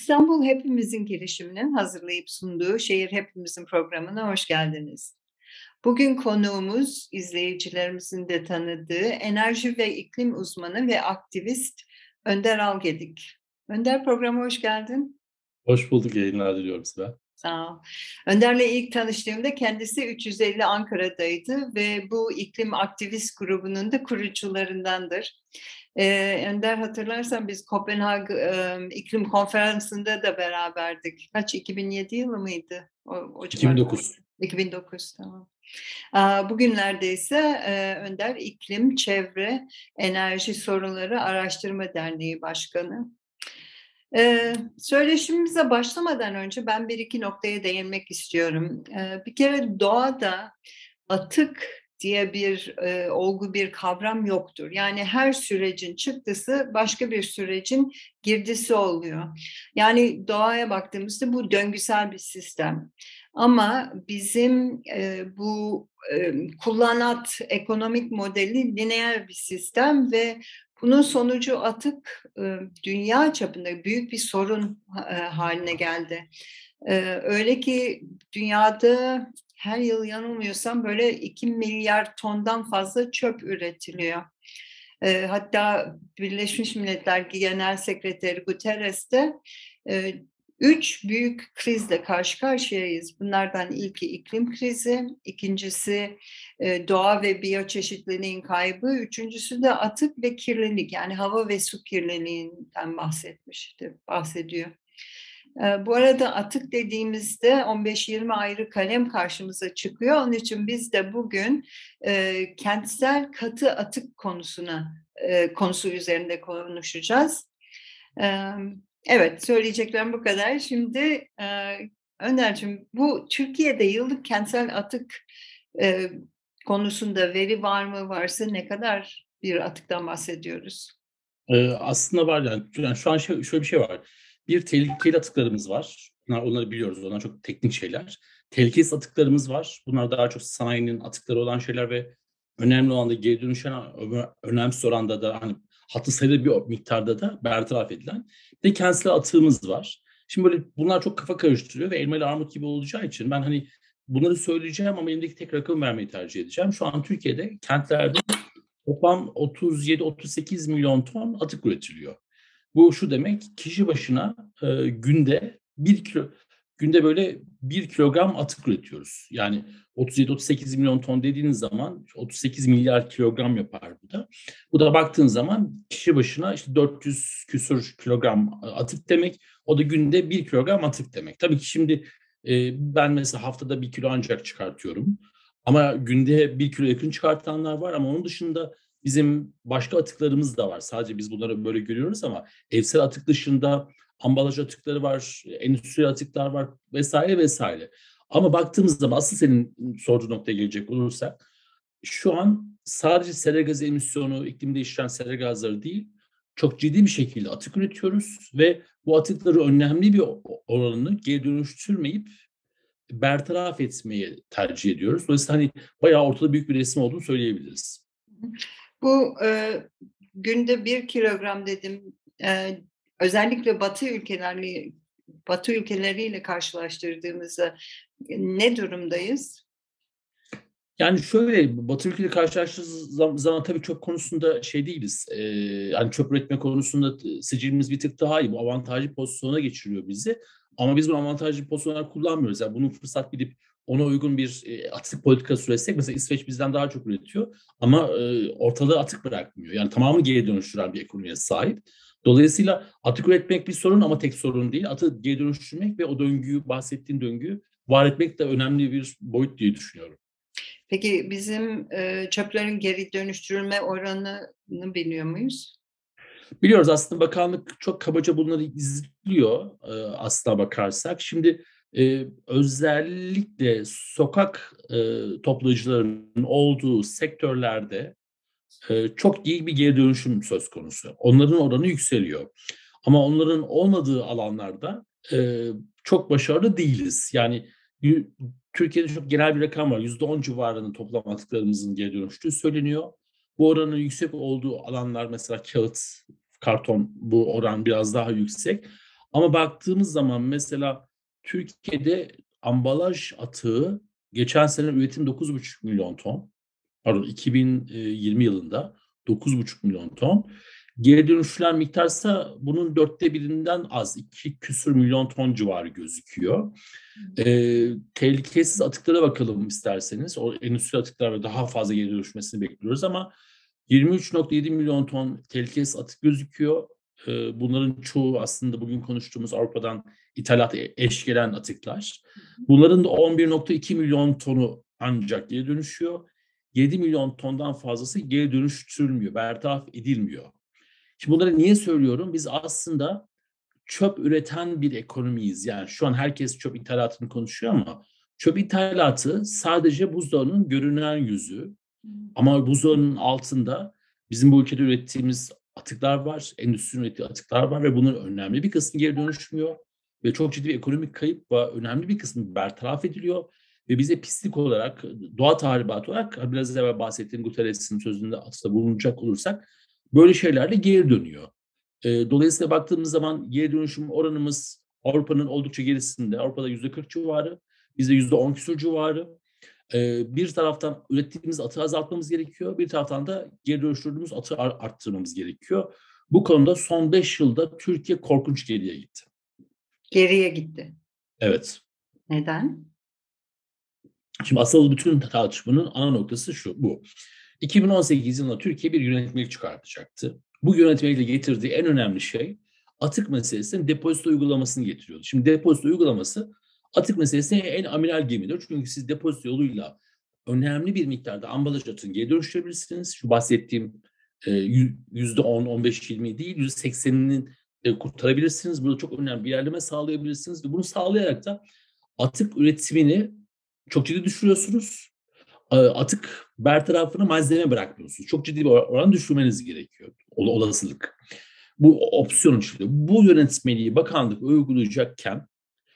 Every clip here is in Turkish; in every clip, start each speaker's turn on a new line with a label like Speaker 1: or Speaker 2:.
Speaker 1: İstanbul Hepimizin girişiminin hazırlayıp sunduğu Şehir Hepimizin programına hoş geldiniz. Bugün konuğumuz izleyicilerimizin de tanıdığı enerji ve iklim uzmanı ve aktivist Önder Algedik. Önder, programa hoş geldin.
Speaker 2: Hoş bulduk, yayınlar diliyorum size.
Speaker 1: Sağ ol. Önder'le ilk tanıştığımda kendisi 350 Ankara'daydı ve bu iklim aktivist grubunun da kurucularındandır. Önder, hatırlarsan biz Kopenhag iklim konferansında da beraberdik. 2007 yılı mıydı? O civarlarda.
Speaker 2: 2009.
Speaker 1: 2009, tamam. Bugünlerde ise Önder İklim, Çevre, Enerji Sorunları Araştırma Derneği Başkanı. Söyleşimize başlamadan önce ben bir iki noktaya değinmek istiyorum. Bir kere doğada atık diye bir olgu, bir kavram yoktur. Yani her sürecin çıktısı başka bir sürecin girdisi oluyor. Yani doğaya baktığımızda bu döngüsel bir sistem. Ama bizim bu kullanat ekonomik modeli lineer bir sistem ve bunun sonucu atık dünya çapında büyük bir sorun haline geldi. Öyle ki dünyada her yıl yanılmıyorsam böyle 2 milyar tondan fazla çöp üretiliyor. Hatta Birleşmiş Milletler Genel Sekreteri Guterres de 3 büyük krizle karşı karşıyayız. Bunlardan ilki iklim krizi, ikincisi doğa ve biyoçeşitliliğin kaybı, üçüncüsü de atık ve kirlilik, yani hava ve su kirliliğinden bahsediyor. Bu arada atık dediğimizde 15-20 ayrı kalem karşımıza çıkıyor. Onun için biz de bugün kentsel katı atık konusu üzerinde konuşacağız. Evet, söyleyeceklerim bu kadar. Şimdi Önder'cim, bu Türkiye'de yıllık kentsel atık konusunda veri var mı? Varsa ne kadar bir atıktan bahsediyoruz?
Speaker 2: Aslında var yani şu an şöyle bir şey var. Bir tehlikeli atıklarımız var. Onları biliyoruz. Onlar çok teknik şeyler. Tehlikesiz atıklarımız var. Bunlar daha çok sanayinin atıkları olan şeyler ve önemli olan da geri dönüşen önemsiz oranda da hani hatırı sayılır bir miktarda da bertaraf edilen bir de kentsel atığımız var. Şimdi böyle bunlar çok kafa karıştırıyor ve elma ile armut gibi olacağı için ben hani bunları söyleyeceğim ama elimdeki tek rakam vermeyi tercih edeceğim. Şu an Türkiye'de kentlerde toplam 37-38 milyon ton atık üretiliyor. Bu şu demek, kişi başına günde böyle 1 kilogram atık üretiyoruz. Yani 37-38 milyon ton dediğiniz zaman 38 milyar kilogram yapar bu da. Bu da baktığın zaman kişi başına işte 400 küsur kilogram atık demek. O da günde 1 kilogram atık demek. Tabii ki şimdi ben mesela haftada 1 kilo ancak çıkartıyorum. Ama günde 1 kilo yakın çıkartanlar var ama onun dışında bizim başka atıklarımız da var. Sadece biz bunları böyle görüyoruz ama evsel atık dışında ambalaj atıkları var, endüstriyel atıklar var vesaire vesaire. Ama baktığımız zaman asıl senin sorduğun noktaya gelecek olursak şu an sadece sera gazı emisyonu, iklim değiştiren sera gazları değil, çok ciddi bir şekilde atık üretiyoruz ve bu atıkları önemli bir oranını geri dönüştürmeyip bertaraf etmeyi tercih ediyoruz. Dolayısıyla hani bayağı ortada büyük bir resim olduğunu söyleyebiliriz.
Speaker 1: Bu günde 1 kilogram dedim. Özellikle Batı ülkeleriyle karşılaştırdığımızda ne durumdayız?
Speaker 2: Yani şöyle Batı ülkeleri karşılaştığımız zaman tabii çöp konusunda şey değiliz. Yani çöp üretme konusunda sicilimiz bir tık daha iyi. Bu avantajlı pozisyona geçiriyor bizi. Ama biz bu avantajlı pozisyonlar kullanmıyoruz. Yani bunu fırsat bilip ona uygun bir atık politikası üretsek mesela İsveç bizden daha çok üretiyor. Ama ortalığı atık bırakmıyor. Yani tamamı geri dönüştüren bir ekonomiye sahip. Dolayısıyla atık üretmek bir sorun ama tek sorun değil. Atık geri dönüştürmek ve o döngüyü, bahsettiğin döngüyü var etmek de önemli bir boyut diye düşünüyorum.
Speaker 1: Peki bizim çöplerin geri dönüştürülme oranını biliyor muyuz?
Speaker 2: Biliyoruz aslında bakanlık çok kabaca bunları izliyor aslına bakarsak. Şimdi özellikle sokak toplayıcılarının olduğu sektörlerde çok iyi bir geri dönüşüm söz konusu. Onların oranı yükseliyor. Ama onların olmadığı alanlarda çok başarılı değiliz. Yani Türkiye'de çok genel bir rakam var. %10 civarında toplam atıklarımızın geri dönüştüğü söyleniyor. Bu oranın yüksek olduğu alanlar mesela kağıt, karton, bu oran biraz daha yüksek. Ama baktığımız zaman mesela Türkiye'de ambalaj atığı geçen sene üretim 9,5 milyon ton. Pardon 2020 yılında 9,5 milyon ton. Geri dönüştürülen miktarsa bunun 1/4'ünden az 2 küsur milyon ton civarı gözüküyor. Tehlikesiz atıklara bakalım isterseniz. O endüstri atıklar daha fazla geri dönüşmesini bekliyoruz ama 23,7 milyon ton tehlikesiz atık gözüküyor. Bunların çoğu aslında bugün konuştuğumuz Avrupa'dan ithalat eş gelen atıklar. Bunların da 11,2 milyon tonu ancak geri dönüşüyor. 7 milyon tondan fazlası geri dönüştürülmüyor, bertaraf edilmiyor. Şimdi bunları niye söylüyorum? Biz aslında çöp üreten bir ekonomiyiz. Yani şu an herkes çöp ithalatını konuşuyor ama çöp ithalatı sadece buzdağının görünen yüzü. Ama buzdağının altında bizim bu ülkede ürettiğimiz atıklar var, endüstrinin ürettiği atıklar var ve bunun önemli bir kısmı geri dönüşmüyor. Ve çok ciddi bir ekonomik kayıp ve önemli bir kısmı bertaraf ediliyor. Ve bize pislik olarak, doğa tahribatı olarak biraz evvel bahsettiğim Guterres'in sözünde atıfta bulunacak olursak böyle şeyler de geri dönüyor. Dolayısıyla baktığımız zaman geri dönüşüm oranımız Avrupa'nın oldukça gerisinde. Avrupa'da %40 civarı, bizde %10 küsur civarı. Bir taraftan ürettiğimiz atığı azaltmamız gerekiyor. Bir taraftan da geri dönüştürdüğümüz atığı arttırmamız gerekiyor. Bu konuda son 5 yılda Türkiye korkunç geriye gitti.
Speaker 1: Geriye gitti.
Speaker 2: Evet.
Speaker 1: Neden?
Speaker 2: Şimdi asıl bütün tartışmanın ana noktası bu. 2018 yılında Türkiye bir yönetmelik çıkartacaktı. Bu yönetmelikle getirdiği en önemli şey atık meselesinin depozito uygulamasını getiriyordu. Şimdi depozito uygulaması atık meselesine en amiral gemidir. Çünkü siz depozito yoluyla önemli bir miktarda ambalaj atığını geri dönüştürebilirsiniz. Şu bahsettiğim %10, 15, 20 değil %80'inin kurtarabilirsiniz. Burada çok önemli bir ilerleme sağlayabilirsiniz. Ve bunu sağlayarak da atık üretimini çok ciddi düşürüyorsunuz. Atık bertarafını malzeme bırakmıyorsunuz. Çok ciddi bir oran düşürmeniz gerekiyor. Olasılık. Bu opsiyon içinde. Bu yönetmeliği bakanlık uygulayacakken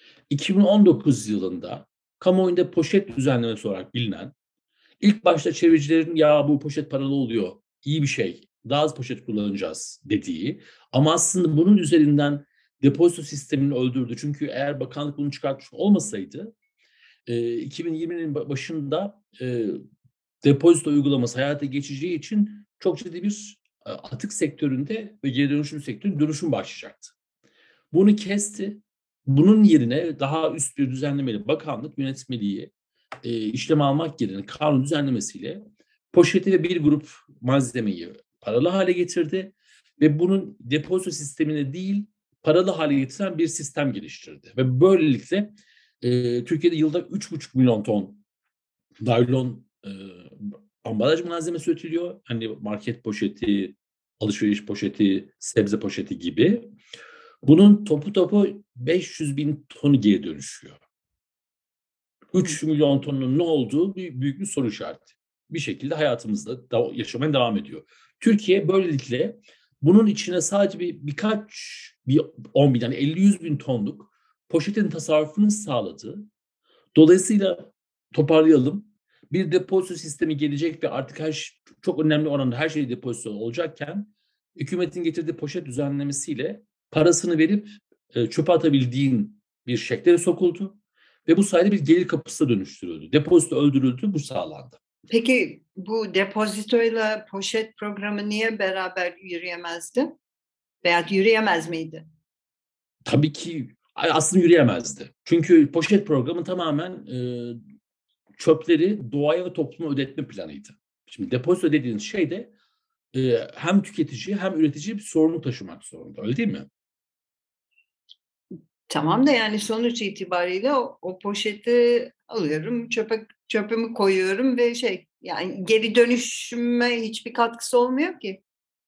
Speaker 2: 2019 yılında kamuoyunda poşet düzenlemesi olarak bilinen, ilk başta çevrecilerin ya bu poşet paralı oluyor, iyi bir şey, daha az poşet kullanacağız dediği ama aslında bunun üzerinden depozito sistemini öldürdü. Çünkü eğer bakanlık bunu çıkartmış olmasaydı 2020'nin başında depozito uygulaması hayata geçeceği için çok ciddi bir atık sektöründe ve geri dönüşüm sektöründe dönüşüm başlayacaktı. Bunu kesti. Bunun yerine daha üst bir düzenlemeyle bakanlık yönetmeliği işlem almak yerine kanun düzenlemesiyle poşeti ve bir grup malzemeyi paralı hale getirdi ve bunun depozito sistemine değil paralı hale getiren bir sistem geliştirdi. Ve böylelikle Türkiye'de yılda 3,5 milyon ton naylon ambalaj malzemesi üretiliyor. Hani market poşeti, alışveriş poşeti, sebze poşeti gibi. Bunun topu 500 bin tonu geri dönüşüyor. 3 milyon tonun ne olduğu büyük bir soru işareti. Bir şekilde hayatımızda yaşamaya devam ediyor. Türkiye böylelikle bunun içine sadece bir 10 bin yani 50-100 bin tonluk poşetin tasarrufunu sağladı. Dolayısıyla toparlayalım. Bir depozito sistemi gelecek ve artık çok önemli oranda her şey depozito olacakken hükümetin getirdiği poşet düzenlemesiyle parasını verip çöpe atabildiğin bir şekle sokuldu ve bu sayede bir gelir kapısı dönüştürüldü. Depozito öldürüldü, bu sağlandı.
Speaker 1: Peki bu depozitoyla poşet programı niye beraber yürüyemezdi? Veya yürüyemez miydi?
Speaker 2: Tabii ki aslında yürüyemezdi. Çünkü poşet programı tamamen çöpleri doğaya ve topluma ödetme planıydı. Şimdi depozito dediğiniz şey de hem tüketici hem üretici bir sorumluluk taşımak zorunda. Öyle değil mi?
Speaker 1: Tamam da yani sonuç itibariyle o poşeti alıyorum, çöpümü koyuyorum ve yani geri dönüşüme hiçbir katkısı olmuyor ki.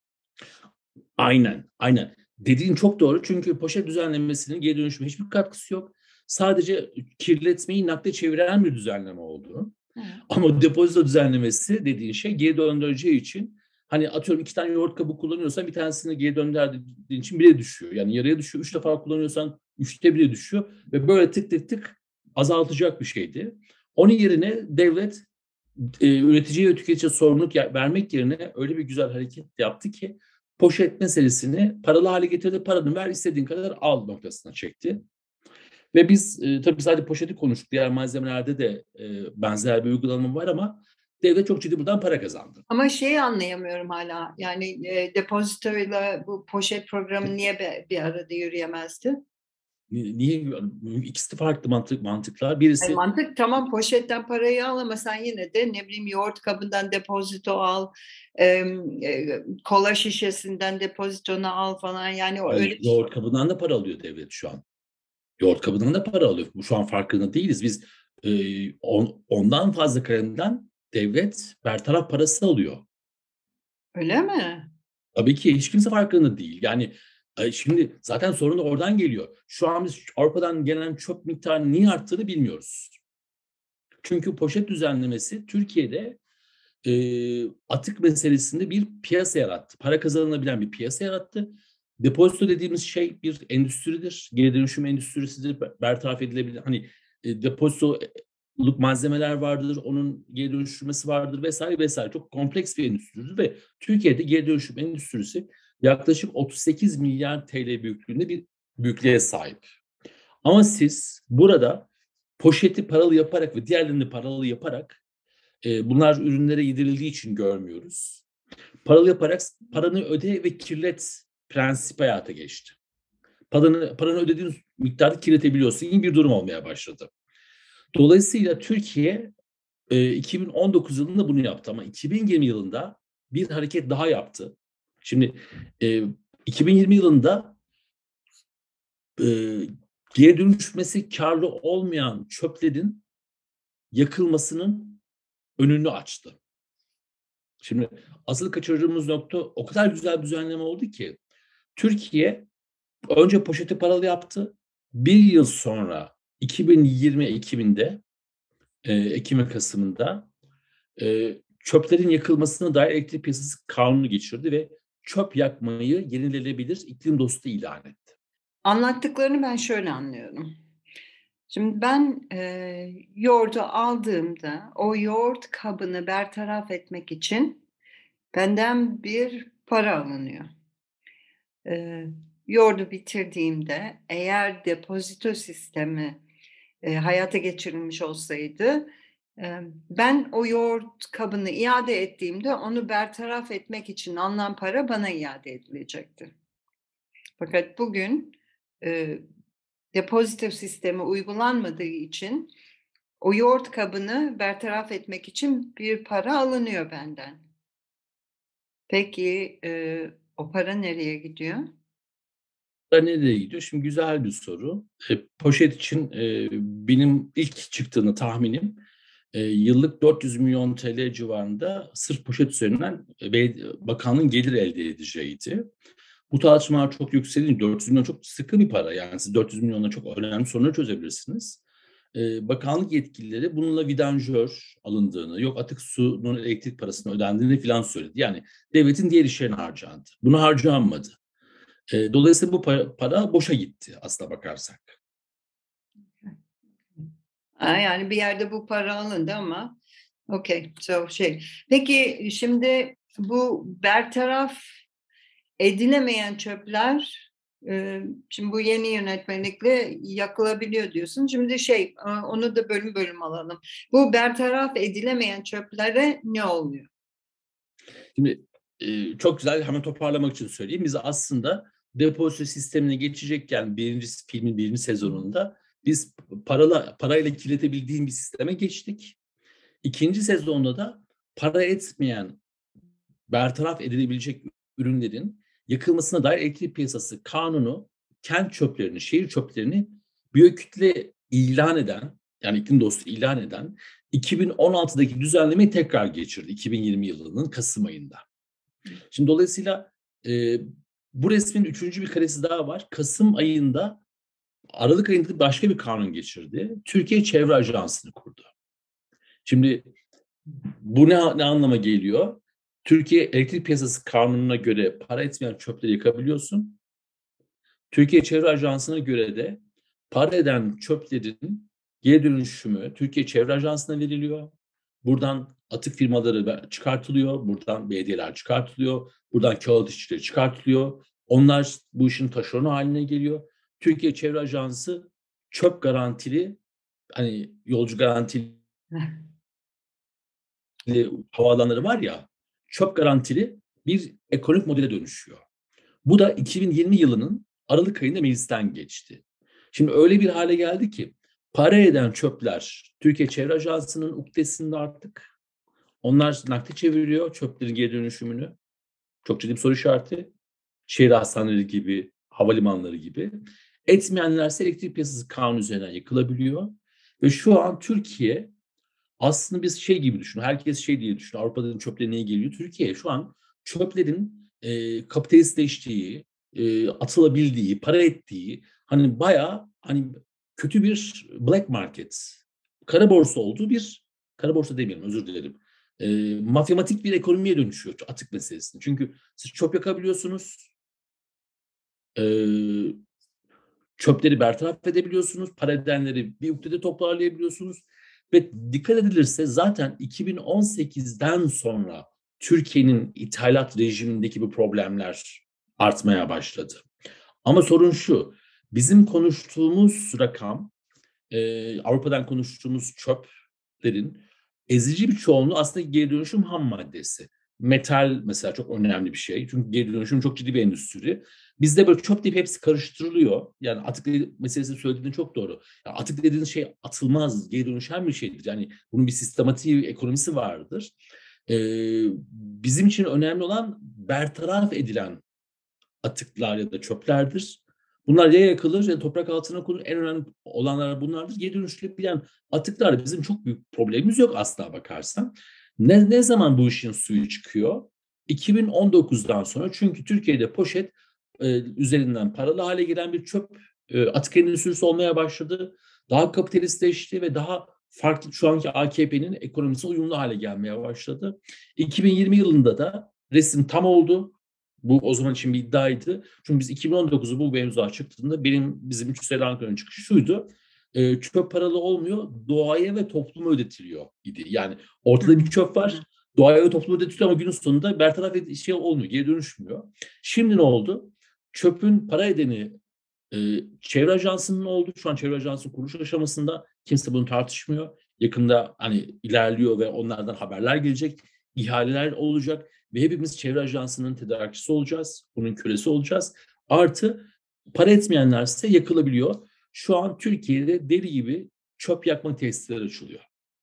Speaker 2: Aynen. Dediğin çok doğru. Çünkü poşet düzenlemesinin geri dönüşüme hiçbir katkısı yok. Sadece kirletmeyi nakde çeviren bir düzenleme oldu. Ama depozito düzenlemesi dediğin şey geri döndüreceği için hani atıyorum 2 tane yoğurt kabuğu kullanıyorsan bir tanesini geri döndürdüğün için 1'e düşüyor. Yani yarıya düşüyor. 3 defa kullanıyorsan 3'te 1'e düşüyor. Ve böyle tık azaltacak bir şeydi. Onun yerine devlet üreticiye ve tüketiciye sorumluluk vermek yerine öyle bir güzel hareket yaptı ki poşet meselesini paralı hale getirdi. Paranı ver, istediğin kadar al noktasına çekti. Ve biz tabii sadece poşeti konuştuk. Diğer malzemelerde de benzer bir uygulama var ama devlet çok ciddi buradan para kazandı.
Speaker 1: Ama şeyi anlayamıyorum hala. Yani depozitoyla bu poşet programı niye bir arada yürüyemezdi?
Speaker 2: Niye? İkisi de farklı mantıklar.
Speaker 1: Yani
Speaker 2: Birisi
Speaker 1: mantık tamam, poşetten parayı al ama sen yine de ne bileyim yoğurt kabından depozito al, kola şişesinden depozitonu al falan, yani o öyle
Speaker 2: hayır,
Speaker 1: bir şey.
Speaker 2: yoğurt kabından da para alıyor devlet şu an. Yoğurt kabından da para alıyor. Bu şu an farkında değiliz. Biz ondan fazla kalemden devlet bertaraf parası alıyor.
Speaker 1: Öyle mi?
Speaker 2: Tabii ki hiç kimse farkında değil. Yani şimdi zaten sorun da oradan geliyor. Şu an biz Avrupa'dan gelen çöp miktarını niye arttığını bilmiyoruz. Çünkü poşet düzenlemesi Türkiye'de atık meselesinde bir piyasa yarattı. Para kazanılabilen bir piyasa yarattı. Depozito dediğimiz şey bir endüstridir. Geri dönüşüm endüstrisidir. Bertaraf edilebilir. Hani depozitoluk malzemeler vardır. Onun geri dönüştürmesi vardır vesaire vesaire. Çok kompleks bir endüstridir ve Türkiye'de geri dönüşüm endüstrisi yaklaşık 38 milyar TL büyüklüğünde bir büyüklüğe sahip. Ama siz burada poşeti paralı yaparak ve diğerlerini paralı yaparak bunlar ürünlere yedirildiği için görmüyoruz. Paralı yaparak paranı öde ve kirlet prensip hayata geçti. Paranı ödediğin miktarda kirletebiliyorsun gibi bir durum olmaya başladı. Dolayısıyla Türkiye 2019 yılında bunu yaptı ama 2020 yılında bir hareket daha yaptı. Şimdi 2020 yılında e, geri dönüşmesi karlı olmayan çöplerin yakılmasının önünü açtı. Şimdi asıl kaçırdığımız nokta, o kadar güzel bir düzenleme oldu ki Türkiye önce poşeti paralı yaptı. Bir yıl sonra 2020 Ekim'inde Ekim ve Kasım'ında çöplerin yakılmasına dair elektrik piyasası kanunu geçirdi ve çöp yakmayı yenilenebilir iklim dostu ilan etti.
Speaker 1: Anlattıklarını ben şöyle anlıyorum. Şimdi ben yoğurdu aldığımda o yoğurt kabını bertaraf etmek için benden bir para alınıyor. Yoğurdu bitirdiğimde eğer depozito sistemi hayata geçirilmiş olsaydı, ben o yoğurt kabını iade ettiğimde onu bertaraf etmek için alınan para bana iade edilecekti. Fakat bugün depozito sistemi uygulanmadığı için o yoğurt kabını bertaraf etmek için bir para alınıyor benden. Peki o para nereye gidiyor?
Speaker 2: Nereye gidiyor? Şimdi güzel bir soru. Poşet için benim ilk çıktığını tahminim yıllık 400 milyon TL civarında sırf poşet üzerinden bakanlığın gelir elde edeceğiydi. Bu tartışmalar çok yükselince 400 milyon çok sıkı bir para. Yani siz 400 milyonla çok önemli sorunları çözebilirsiniz. Bakanlık yetkilileri bununla vidanjör alındığını, yok atık suyun elektrik parasının ödendiğini falan söyledi. Yani devletin diğer işlerine harcandı. Bunu harcanmadı. Dolayısıyla bu para boşa gitti aslına bakarsak.
Speaker 1: Yani bir yerde bu para alındı ama okey. Peki şimdi bu bertaraf edilemeyen çöpler şimdi bu yeni yönetmelikle yakılabiliyor diyorsun. Şimdi onu da bölüm bölüm alalım. Bu bertaraf edilemeyen çöplere ne oluyor?
Speaker 2: Şimdi çok güzel, hemen toparlamak için söyleyeyim. Biz aslında depozito sistemine geçecekken filmin birinci sezonunda biz parayla kirletebildiğim bir sisteme geçtik. İkinci sezonda da para etmeyen, bertaraf edilebilecek ürünlerin yakılmasına dair elektrik piyasası kanunu kent çöplerini, şehir çöplerini biyokütle ilan eden, yani iklim dostu ilan eden 2016'daki düzenlemeyi tekrar geçirdi 2020 yılının Kasım ayında. Şimdi dolayısıyla bu resmin üçüncü bir karesi daha var. Kasım ayında, Aralık ayında başka bir kanun geçirdi. Türkiye Çevre Ajansı'nı kurdu. Şimdi bu ne anlama geliyor? Türkiye Elektrik Piyasası Kanunu'na göre para etmeyen çöpleri yakabiliyorsun. Türkiye Çevre Ajansı'na göre de para eden çöplerin geri dönüşümü Türkiye Çevre Ajansı'na veriliyor. Buradan atık firmaları çıkartılıyor, buradan belediyeler çıkartılıyor, buradan kağıt işçileri çıkartılıyor. Onlar bu işin taşeronu haline geliyor. Türkiye Çevre Ajansı çöp garantili, hani yolcu garantili havaalanları var ya, çöp garantili bir ekonomik modele dönüşüyor. Bu da 2020 yılının Aralık ayında meclisten geçti. Şimdi öyle bir hale geldi ki para eden çöpler Türkiye Çevre Ajansı'nın ukdesinde artık. Onlar nakde çeviriyor çöplerin geri dönüşümünü. Çok ciddi bir soru işareti. Şehir hastaneleri gibi, havalimanları gibi. Etmeyenlerse elektrik piyasası kanunu üzerinden yıkılabiliyor. Ve şu an Türkiye aslında biz şey gibi düşün. Herkes şey diye düşünüyor. Avrupa'da çöple niye geliyor? Türkiye şu an çöplerin kapitalistleştiği, atılabildiği, para ettiği, hani bayağı hani kötü bir black market, kara borsa olduğu bir, kara borsa demeyelim, özür dilerim. Mafyamatik bir ekonomiye dönüşüyor atık meselesinde. Çünkü siz çöp yakabiliyorsunuz, e, çöpleri bertaraf edebiliyorsunuz, para edenleri bir ülkede toparlayabiliyorsunuz. Ve dikkat edilirse zaten 2018'den sonra Türkiye'nin ithalat rejimindeki bu problemler artmaya başladı. Ama sorun şu, bizim konuştuğumuz rakam, Avrupa'dan konuştuğumuz çöplerin ezici bir çoğunluğu aslında geri dönüşüm ham maddesi. Metal mesela çok önemli bir şey. Çünkü geri dönüşüm çok ciddi bir endüstri. Bizde böyle çöp deyip hepsi karıştırılıyor. Yani atık meselesini söylediğin çok doğru. Yani atık dediğiniz şey atılmaz, geri dönüşen bir şeydir. Yani bunun bir sistematik ekonomisi vardır. Bizim için önemli olan bertaraf edilen atıklar ya da çöplerdir. Bunlar ya yakılır ya toprak altına konur. En önemli olanlar bunlardır. Geri dönüştürülebilen atıklar bizim çok büyük problemimiz yok aslına bakarsan. Ne zaman bu işin suyu çıkıyor? 2019'dan sonra, çünkü Türkiye'de poşet üzerinden paralı hale gelen bir çöp atık endüstrisi olmaya başladı. Daha kapitalistleşti ve daha farklı, şu anki AKP'nin ekonomisine uyumlu hale gelmeye başladı. 2020 yılında da resim tam oldu. Bu o zaman için bir iddiaydı. Çünkü biz 2019'u bu mevzular çıktığında bizim 3 sene Ankara'nın çıkışı şuydu. Çöp paralı olmuyor, doğaya ve topluma ödetiliyor idi. Yani ortada bir çöp var, doğaya ve topluma ödetiliyor ama günün sonunda bertaraf şey olmuyor, geri dönüşmüyor. Şimdi ne oldu? Çöpün para edeni Çevre Ajansı'nın oldu. Şu an Çevre Ajansı kuruluş aşamasında, kimse bunu tartışmıyor. Yakında hani ilerliyor ve onlardan haberler gelecek, ihaleler olacak ve hepimiz Çevre Ajansı'nın tedarikçisi olacağız. Bunun kölesi olacağız. Artı para etmeyenlerse yakılabiliyor. Şu an Türkiye'de deli gibi çöp yakma tesisleri açılıyor.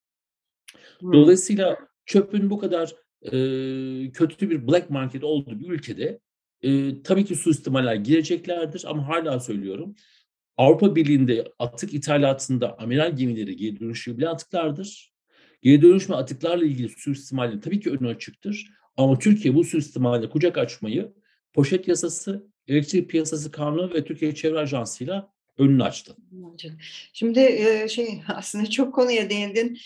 Speaker 1: Hmm.
Speaker 2: Dolayısıyla çöpün bu kadar kötü bir black market olduğu bir ülkede tabii ki suistimaller gireceklerdir ama hala söylüyorum, Avrupa Birliği'nde atık ithalatında amiral gemileri geri dönüşebilen atıklardır. Geri dönüşme atıklarla ilgili suistimalin tabii ki önü açıktır. Ama Türkiye bu suistimalle kucak açmayı poşet yasası, elektrik piyasası kanunu ve Türkiye Çevre Ajansı'yla önünü açtı.
Speaker 1: Şimdi aslında çok konuya değindin.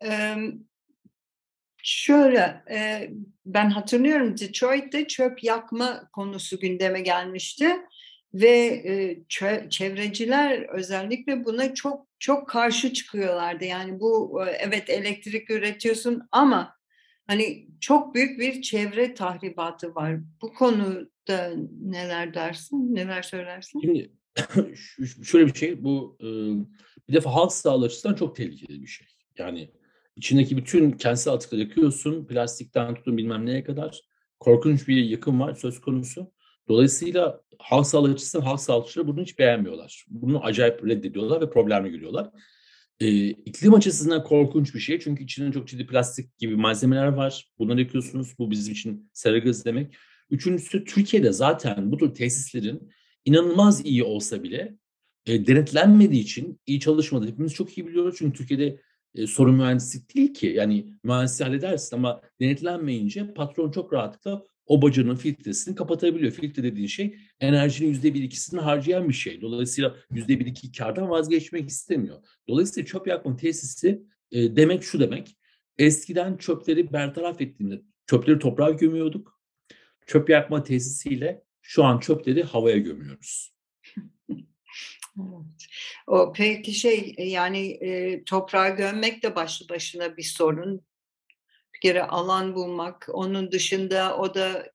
Speaker 1: Şöyle, ben hatırlıyorum Detroit'te çöp yakma konusu gündeme gelmişti ve çevreciler özellikle buna çok çok karşı çıkıyorlardı. Yani bu evet elektrik üretiyorsun ama hani çok büyük bir çevre tahribatı var. Bu konuda neler dersin, neler söylersin?
Speaker 2: Şimdi şöyle bir şey, bu bir defa halk sağlığı açısından çok tehlikeli bir şey. Yani içindeki bütün kentsel atıkları yakıyorsun, plastikten tutun bilmem neye kadar korkunç bir yıkım var söz konusu. Dolayısıyla halk sağlığı açısından halk sağlıkçıları bunu hiç beğenmiyorlar. Bunu acayip reddediyorlar ve problemle görüyorlar. İklim açısından korkunç bir şey. Çünkü içinde çok ciddi plastik gibi malzemeler var. Bunları yakıyorsunuz. Bu bizim için sera gazı demek. Üçüncüsü, Türkiye'de zaten bu tür tesislerin inanılmaz iyi olsa bile denetlenmediği için iyi çalışmadı. Hepimiz çok iyi biliyoruz. Çünkü Türkiye'de sorun mühendislik değil ki. Yani mühendisliği halledersin ama denetlenmeyince patron çok rahatlıkla o bacanın filtresini kapatabiliyor. Filtre dediğin şey enerjinin %1-2'sini harcayan bir şey. Dolayısıyla %1-2 kardan vazgeçmek istemiyor. Dolayısıyla çöp yakma tesisi demek şu demek. Eskiden çöpleri bertaraf ettiğinde çöpleri toprağa gömüyorduk. Çöp yakma tesisiyle şu an çöpleri havaya gömüyoruz.
Speaker 1: Evet. O peki yani toprağa gömmek de başlı başına bir sorun. bir kere alan bulmak. Onun dışında o da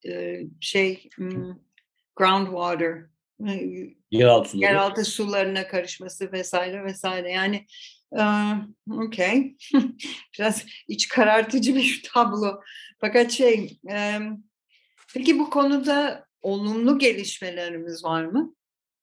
Speaker 1: groundwater,
Speaker 2: Yeraltı suları.
Speaker 1: yeraltı sularına karışması vesaire vesaire. Yani okey. Biraz iç karartıcı bir tablo. Fakat peki bu konuda olumlu gelişmelerimiz var mı?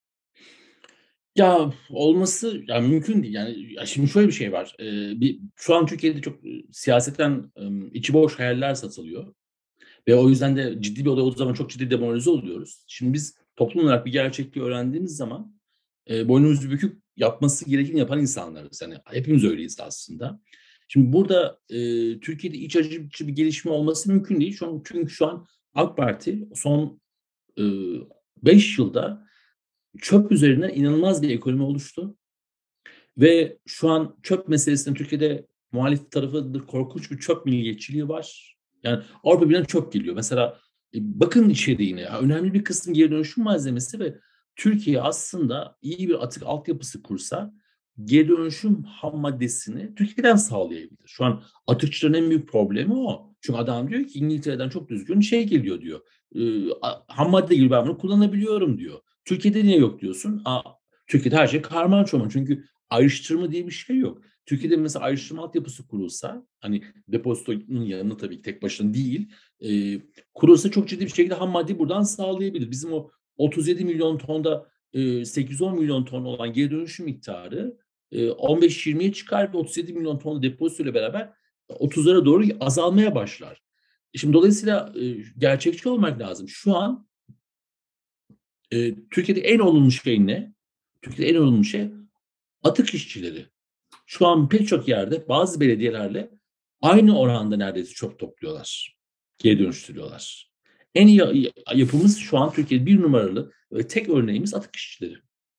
Speaker 2: Ya, olması ya mümkün değil. Yani, ya, şimdi şöyle bir şey var. Şu an Türkiye'de çok, siyasetten, içi boş hayaller satılıyor ve o yüzden de ciddi bir olay olduğu zaman çok ciddi demoralize oluyoruz. Şimdi biz toplum olarak bir gerçekliği öğrendiğimiz zaman, boynumuzu büküp yapması gerekeni yapan insanlarız. Yani hepimiz öyleyiz aslında. Şimdi burada, Türkiye'de iç açıcı bir gelişme olması mümkün değil. Çünkü şu an AK Parti son, ııı, 5 yılda çöp üzerine inanılmaz bir ekonomi oluştu ve şu an çöp meselesinde Türkiye'de muhalif tarafıdır korkunç bir çöp milliyetçiliği var. Yani Avrupa Birliği'nden çöp geliyor. Mesela, bakın içeriğine, ya önemli bir kısmı geri dönüşüm malzemesi ve Türkiye aslında iyi bir atık altyapısı kursa geri dönüşüm ham maddesini Türkiye'den sağlayabilir. Şu an atıkçıların en büyük problemi o. Çünkü adam diyor ki İngiltere'den çok düzgün şey geliyor diyor. Ham madde gibi ben bunu kullanabiliyorum diyor. Türkiye'de niye yok diyorsun? Türkiye'de her şey karman çorman. Çünkü ayrıştırma diye bir şey yok. Türkiye'de mesela ayrıştırma altyapısı kurulsa, hani depozitonun yanına tabii ki tek başına değil, kurulsa çok ciddi bir şekilde ham maddeyi buradan sağlayabilir. Bizim o 37 milyon tonda, 810 milyon ton olan geri dönüşüm miktarı, 15-20'ye çıkar ve 37 milyon ton depozitoyla beraber 30'lara doğru azalmaya başlar. Şimdi dolayısıyla, gerçekçi olmak lazım. Şu an, Türkiye'de en olumlu şey ne? Türkiye'de en olumlu şey atık işçileri. Şu an pek çok yerde bazı belediyelerle aynı oranda neredeyse çöp topluyorlar. Geri dönüştürüyorlar. En iyi yapımız şu an Türkiye'de bir numaralı ve tek örneğimiz atık işçileri.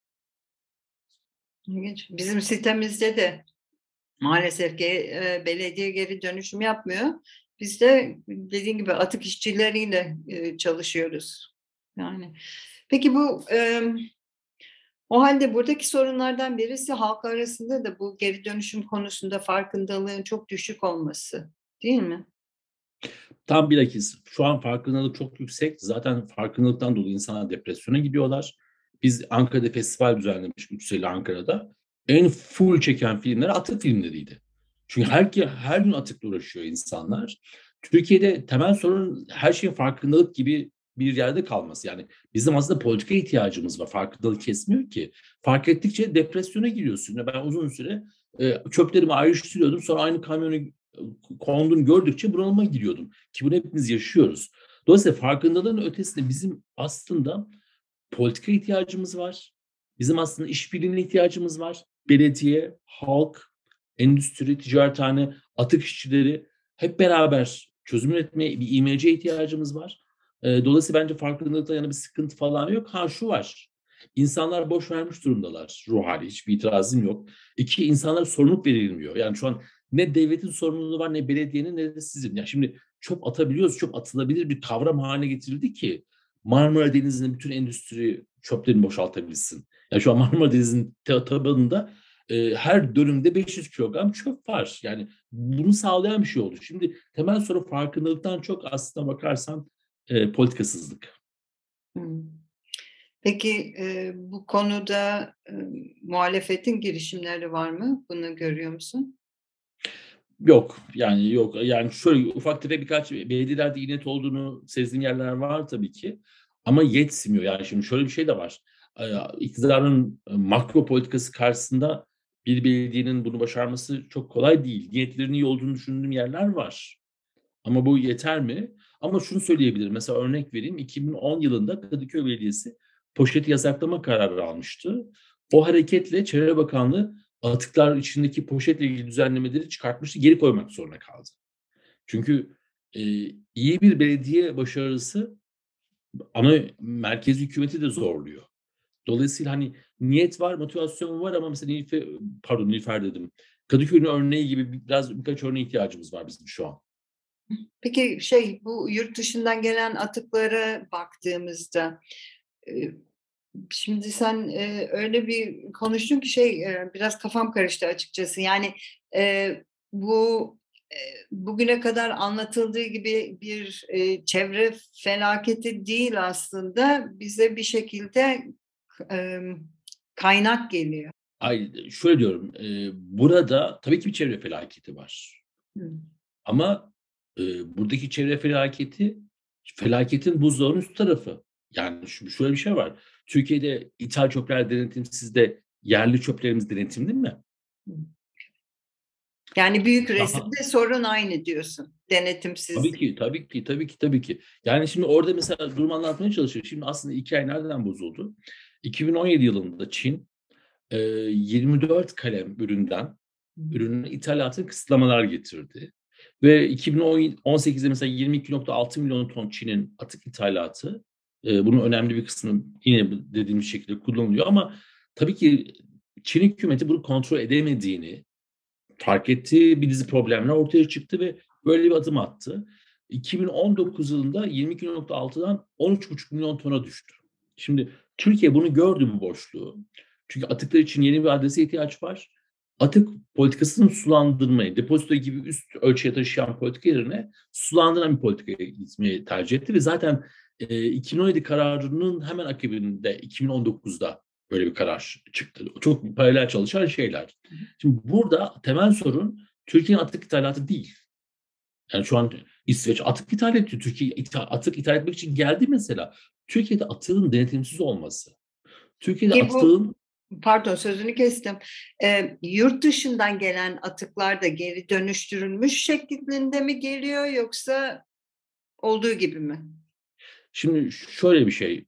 Speaker 1: İlginç. Bizim sitemizde de maalesef ki belediye geri dönüşüm yapmıyor. Biz de dediğin gibi atık işçileriyle çalışıyoruz. Yani peki o halde buradaki sorunlardan birisi halk arasında da bu geri dönüşüm konusunda farkındalığın çok düşük olması, değil mi?
Speaker 2: Tam bilakis şu an farkındalık çok yüksek. Zaten farkındalıktan dolayı insanlar depresyona gidiyorlar. Biz Ankara'da festival düzenlemiştik 3 sayılı Ankara'da. En full çeken filmler atık filmleriydi. Çünkü her gün atıkla uğraşıyor insanlar. Türkiye'de temel sorun her şeyin farkındalık gibi bir yerde kalması. Yani bizim aslında politika ihtiyacımız var. Farkındalık kesmiyor ki. Fark ettikçe depresyona giriyorsun. Ben uzun süre çöplerimi ayrıştırıyordum. Sonra aynı kamyona konduğunu gördükçe bunalıma giriyordum. Ki bunu hepimiz yaşıyoruz. Dolayısıyla farkındalığın ötesinde bizim aslında politika ihtiyacımız var. Bizim aslında işbirliğine ihtiyacımız var. Belediye, halk, endüstri, ticarethane, atık işçileri hep beraber çözüm üretmeye, bir imece ihtiyacımız var. Dolayısıyla bence farkındalıkta yana bir sıkıntı falan yok. Ha şu var, insanlar boş vermiş durumdalar ruh hâli, hiçbir itirazım yok. 2, insanlara sorumluluk verilmiyor. Yani şu an ne devletin sorumluluğu var, ne belediyenin, ne de sizin. Ya şimdi çöp atabiliyoruz, çöp atılabilir bir kavram haline getirildi ki Marmara Denizi'nin bütün endüstri çöplerini boşaltabilsin. Ya şu an Marmara Denizi'nin tabanında her dönümde 500 kilogram çöp var. Yani bunu sağlayan bir şey oldu. Şimdi temel sorun farkındalıktan çok aslına bakarsan politikasızlık.
Speaker 1: Hımm. Peki, bu konuda, muhalefetin girişimleri var mı? Bunu görüyor musun?
Speaker 2: Yok, yani yok. Yani şöyle ufak tefek birkaç belediyelerde iyi niyet olduğunu sezdiğim yerler var tabii ki ama yetmiyor. Yani şimdi şöyle bir şey de var. İktidarın makro politikası karşısında bir belediyenin bunu başarması çok kolay değil. Niyetlerinin iyi olduğunu düşündüğüm yerler var. Ama bu yeter mi? Ama şunu söyleyebilirim. Mesela örnek vereyim. 2010 yılında Kadıköy Belediyesi poşeti yasaklama kararı almıştı. O hareketle Çevre Bakanlığı atıklar içindeki poşetle ilgili düzenlemeleri çıkartmıştı. Geri koymak zorunda kaldı. Çünkü, iyi bir belediye başarısı ama merkezi hükümeti de zorluyor. Dolayısıyla, hani, niyet var, motivasyon var ama mesela Nilüfer dedim. Kadıköy'ün örneği gibi birkaç örneğe ihtiyacımız var bizim şu an.
Speaker 1: Peki, bu yurt dışından gelen atıklara baktığımızda, eee, şimdi sen, öyle bir konuştun ki biraz kafam karıştı açıkçası. Yani, bu bugüne kadar anlatıldığı gibi bir çevre felaketi değil aslında. Bize bir şekilde e, kaynak geliyor.
Speaker 2: Ay, şöyle diyorum, burada tabii ki bir çevre felaketi var.
Speaker 1: Hı.
Speaker 2: Ama buradaki çevre felaketi, felaketin buzdağının üst tarafı. Yani şöyle bir şey var. Türkiye'de ithal çöpler denetimsiz de yerli çöplerimiz denetimli mi?
Speaker 1: Hı. Yani büyük
Speaker 2: Daha
Speaker 1: resimde sorun aynı diyorsun.
Speaker 2: tabii
Speaker 1: Denetimsizlik.
Speaker 2: ki, tabii ki, tabii ki, tabii ki. Yani şimdi orada mesela durumu anlatmaya çalışıyor. Şimdi aslında hikaye nereden bozuldu? 2017 yılında Çin 24 kalem
Speaker 1: Hı.
Speaker 2: ürünün ithalatına kısıtlamalar getirdi. Ve 2018'de mesela 22,6 milyon ton Çin'in atık ithalatı, bunun önemli bir kısmı yine dediğimiz şekilde kullanılıyor ama tabii ki Çin hükümeti bunu kontrol edemediğini fark etti. Bir dizi problemler ortaya çıktı ve böyle bir adım attı. 2019 yılında 22,6'dan 13,5 milyon tona düştü. Şimdi Türkiye bunu gördü, bu boşluğu. Çünkü atıklar için yeni bir adrese ihtiyaç var. Atık politikasının sulandırmayı, depozito gibi üst ölçüye taşıyan politika yerine sulandıran bir politikaya gitmeyi tercih etti ve zaten 2017 kararının hemen akabinde 2019'da böyle bir karar çıktı. Çok paralel çalışan şeyler. Şimdi burada temel sorun Türkiye'nin atık ithalatı değil. Yani şu an İsveç atık ithal ediyor. Türkiye atık ithal etmek için geldi mesela. Türkiye'de atığın denetimsiz olması. Türkiye'de
Speaker 1: Ki bu,
Speaker 2: atığın
Speaker 1: pardon sözünü kestim. Yurt dışından gelen atıklar da geri dönüştürülmüş şeklinde mi geliyor yoksa olduğu gibi mi?
Speaker 2: şimdi şöyle bir şey.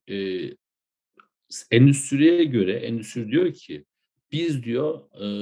Speaker 2: Endüstriye göre endüstri diyor ki biz diyor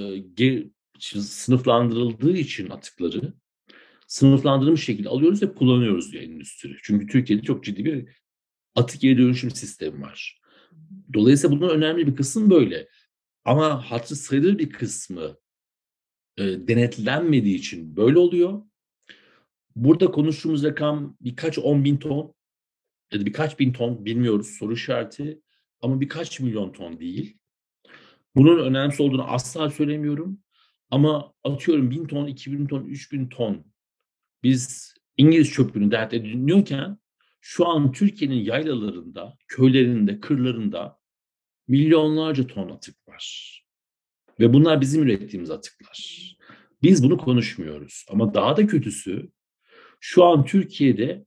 Speaker 2: sınıflandırıldığı için atıkları sınıflandırılmış şekilde alıyoruz ve kullanıyoruz diyor endüstri. Çünkü Türkiye'de çok ciddi bir atık geri dönüşüm sistemi var. Dolayısıyla bunun önemli bir kısmı böyle. Ama hatırı sayılır bir kısmı denetlenmediği için böyle oluyor. Burada konuştuğumuz rakam birkaç 10 bin ton ya da birkaç bin ton bilmiyoruz, soru işareti, ama birkaç milyon ton değil. Bunun önemsiz olduğunu asla söylemiyorum. Ama atıyorum 1.000 ton, 2.000 ton, 3.000 ton biz İngiliz çöpünü dert ediniyorken şu an Türkiye'nin yaylalarında, köylerinde, kırlarında milyonlarca ton atık var. Ve bunlar bizim ürettiğimiz atıklar. Biz bunu konuşmuyoruz. Ama daha da kötüsü, şu an Türkiye'de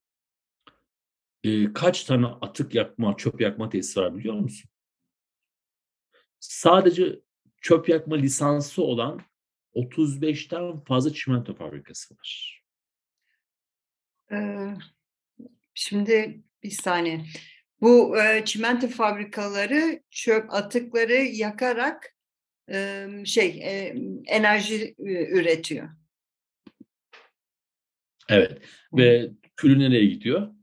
Speaker 2: kaç tane atık yakma, çöp yakma tesisi var biliyor musun? Sadece çöp yakma lisansı olan 35'ten fazla çimento fabrikası var.
Speaker 1: Ee, Şimdi bir saniye. Bu çimento fabrikaları çöp atıkları yakarak enerji üretiyor.
Speaker 2: Evet. Ve külü nereye gidiyor?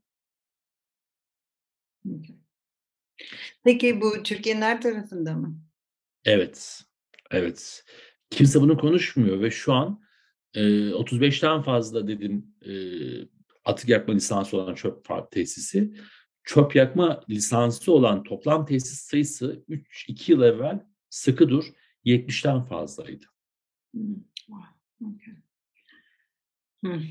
Speaker 1: Peki bu Türkiye'nin her tarafında mı?
Speaker 2: Evet. Evet. Kimse bunu konuşmuyor ve şu an 35'ten fazla dedim atık yakma lisansı olan tesisi. Çöp yakma lisansı olan toplam tesis sayısı 2 yıl evvel sıkı dur 70'ten fazlaydı.
Speaker 1: Hmm. Okay. Hmm.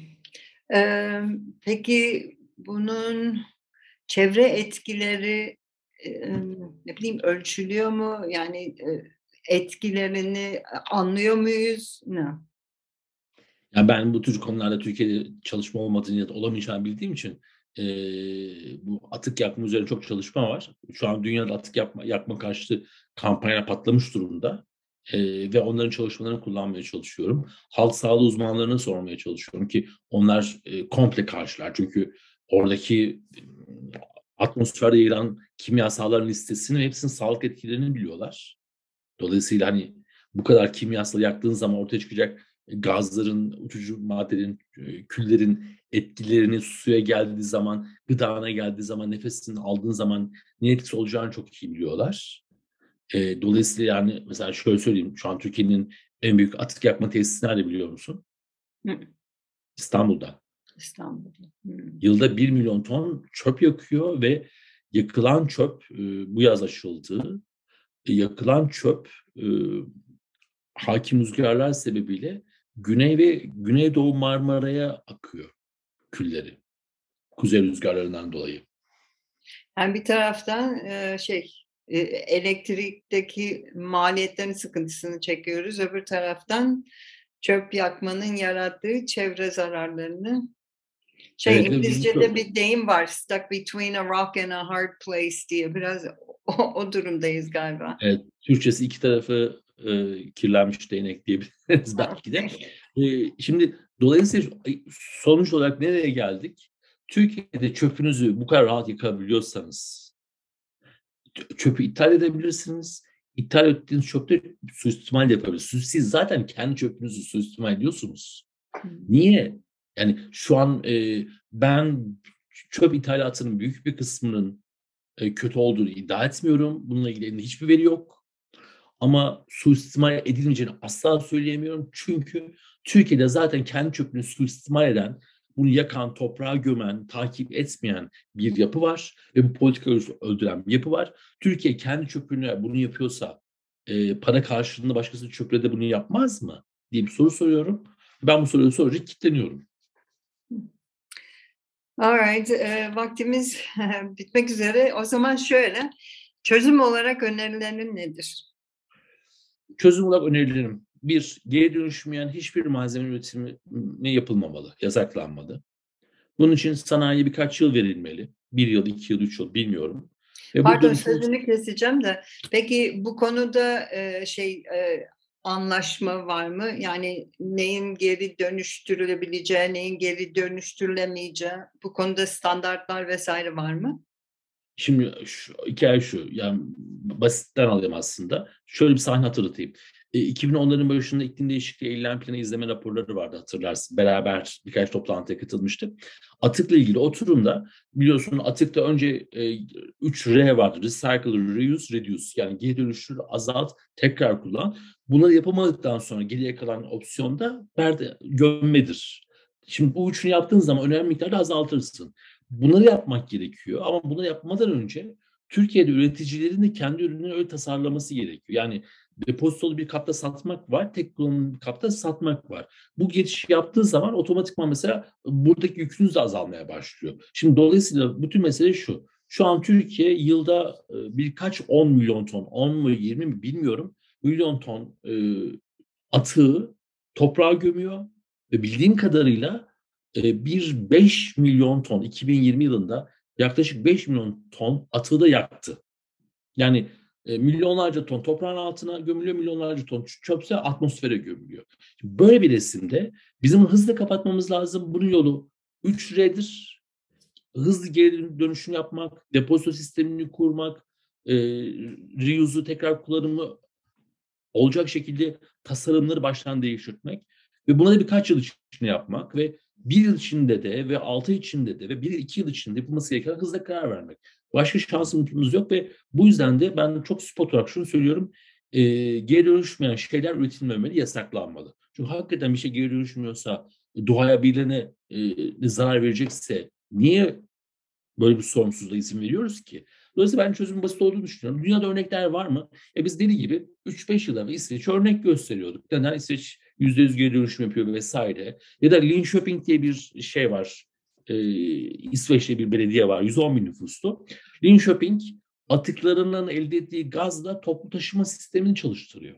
Speaker 1: Peki bunun çevre etkileri ne bileyim ölçülüyor mu? Yani etkilerini anlıyor muyuz? Ne?
Speaker 2: Yani ben bu tür konularda Türkiye'de çalışma olmadığını ya da olamayacağını bildiğim için bu atık yakma üzerine çok çalışma var. Şu an dünyada atık yakma karşıtı kampanya patlamış durumda. Ve onların çalışmalarını kullanmaya çalışıyorum. Halk sağlığı uzmanlarına sormaya çalışıyorum ki onlar komple karşılar. Çünkü oradaki atmosferde yayılan kimyasalların listesini ve hepsinin sağlık etkilerini biliyorlar. Dolayısıyla hani bu kadar kimyasal yaktığın zaman ortaya çıkacak gazların, uçucu maddelerin, küllerin etkilerini suya geldiği zaman, gıdana geldiği zaman, nefesini aldığın zaman ne etkisi olacağını çok iyi biliyorlar. Dolayısıyla yani mesela şöyle söyleyeyim, şu an Türkiye'nin en büyük atık yakma tesisi nerede biliyor musun?
Speaker 1: Hı,
Speaker 2: İstanbul'da.
Speaker 1: İstanbul'da. Hmm.
Speaker 2: Yılda 1 milyon ton çöp yakıyor ve yakılan çöp bu yaz aşıldı. Yakılan çöp hakim rüzgarlar sebebiyle Güney ve Güneydoğu Marmara'ya akıyor külleri. Kuzey rüzgarlarından dolayı.
Speaker 1: Yani bir taraftan elektrikteki maliyetlerin sıkıntısını çekiyoruz. Öbür taraftan çöp yakmanın yarattığı çevre zararlarını.
Speaker 2: Evet ve bizim
Speaker 1: İngilizce'de bir deyim var. Stuck between a rock and a hard place diye. Biraz o durumdayız galiba.
Speaker 2: evet, Türkçesi iki tarafı kirlenmiş değnek diyebiliriz belki de. Şimdi dolayısıyla sonuç olarak nereye geldik? Türkiye'de çöpünüzü bu kadar rahat yıkabiliyorsanız çöpü ithal edebilirsiniz. İthal ettiğiniz çöpte suistimal yapabilirsiniz. Siz zaten kendi çöpünüzü suistimal ediyorsunuz. Niye? Yani şu an ben çöp ithalatının büyük bir kısmının kötü olduğunu iddia etmiyorum. Bununla ilgili elimde hiçbir veri yok. Ama suistimal edilmeyeceğini asla söyleyemiyorum. Çünkü Türkiye'de zaten kendi çöpünü suistimal eden, bunu yakan, toprağa gömen, takip etmeyen bir yapı var. Ve bu politikayı öldüren bir yapı var. Türkiye kendi çöpünü bunu yapıyorsa para karşılığında başkasının çöpüne de bunu yapmaz mı diye bir soru soruyorum. Ben bu soruyu sorunca kilitleniyorum.
Speaker 1: Alright, vaktimiz bitmek üzere. O zaman şöyle, çözüm olarak önerilerin nedir?
Speaker 2: Çözüm olarak önerilerim. Bir, geri dönüşmeyen hiçbir malzeme üretimi yapılmamalı, yasaklanmalı. Bunun için sanayiye birkaç yıl verilmeli. 1 yıl, 2 yıl, 3 yıl bilmiyorum. Ve bu
Speaker 1: Pardon,
Speaker 2: dönüşüm
Speaker 1: sözünü keseceğim de. Peki bu konuda anlaşma var mı? Yani neyin geri dönüştürülebileceği, neyin geri dönüştürülemeyeceği, bu konuda standartlar vesaire var mı?
Speaker 2: Şimdi hikaye şu, yani basitten alayım aslında. Şöyle bir sahne hatırlatayım. 2010'ların başında iklim değişikliği eylem planı izleme raporları vardı, hatırlarsın. Beraber birkaç toplantıya katılmıştık. Atıkla ilgili oturumda biliyorsun atıkta önce 3 R vardı. Recycle, reuse, reduce. Yani geri dönüştür, azalt, tekrar kullan. Bunları yapamadıktan sonra geriye kalan opsiyon da gömmedir. Şimdi bu üçünü yaptığın zaman önemli miktarda azaltırsın. Bunları yapmak gerekiyor ama bunu yapmadan önce Türkiye'de üreticilerin de kendi ürünlerini öyle tasarlaması gerekiyor. Yani depozitolu bir kapta satmak var, tek kullanımlı bir kapta satmak var. Bu geçiş yaptığı zaman otomatikman mesela buradaki yükünüz de azalmaya başlıyor. Şimdi dolayısıyla bütün mesele şu. Şu an Türkiye yılda birkaç 10 milyon ton, 10 mu 20 mi bilmiyorum, milyon ton atığı toprağa gömüyor ve bildiğim kadarıyla bir 5 milyon ton 2020 yılında yaklaşık 5 milyon ton atığı da yaktı. Yani milyonlarca ton toprağın altına gömülüyor, milyonlarca ton çöpse atmosfere gömülüyor. Böyle bir resimde bizim hızlı kapatmamız lazım. Bunun yolu 3R'dir. Hızlı geri dönüşüm yapmak, depozito sistemini kurmak, reuse'u tekrar kullanımı olacak şekilde tasarımları baştan değiştirmek ve buna da birkaç yıl içinde yapmak ve bir yıl içinde de ve 6 içinde de ve 1-2 yıl içinde yapılması gereken hızla karar vermek. Başka şansımız yok ve bu yüzden de ben çok spot olarak şunu söylüyorum. Geri dönüşmeyen şeyler üretilmemeli, yasaklanmalı. Çünkü hakikaten bir şey geri dönüşmüyorsa, doğaya birilerine zarar verecekse niye böyle bir sorumsuzluğa izin veriyoruz ki? Dolayısıyla ben çözümün basit olduğunu düşünüyorum. Dünyada örnekler var mı? Biz deli gibi 3-5 yıl evvel İsveç örnek gösteriyorduk. Neden? İsveç %100 geri dönüşüm yapıyor vesaire. Ya da Linköping diye bir şey var. İsveç'te bir belediye var. 110 bin nüfuslu. Linköping atıklarından elde ettiği gazla toplu taşıma sistemini çalıştırıyor.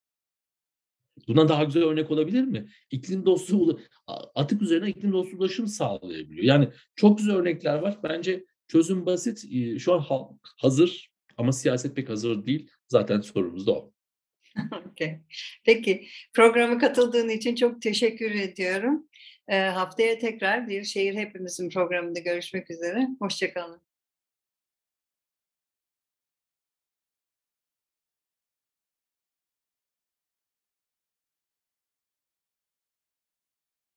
Speaker 2: Bundan daha güzel örnek olabilir mi? İklim dostu atık üzerine iklim dostu ulaşım sağlayabiliyor. Yani çok güzel örnekler var. Bence çözüm basit. Şu an hazır ama siyaset pek hazır değil. Zaten sorumuz da o.
Speaker 1: Okay. Peki, programa katıldığın için çok teşekkür ediyorum. Haftaya tekrar bir Şehir Hepimizin programında görüşmek üzere. Hoşça kalın.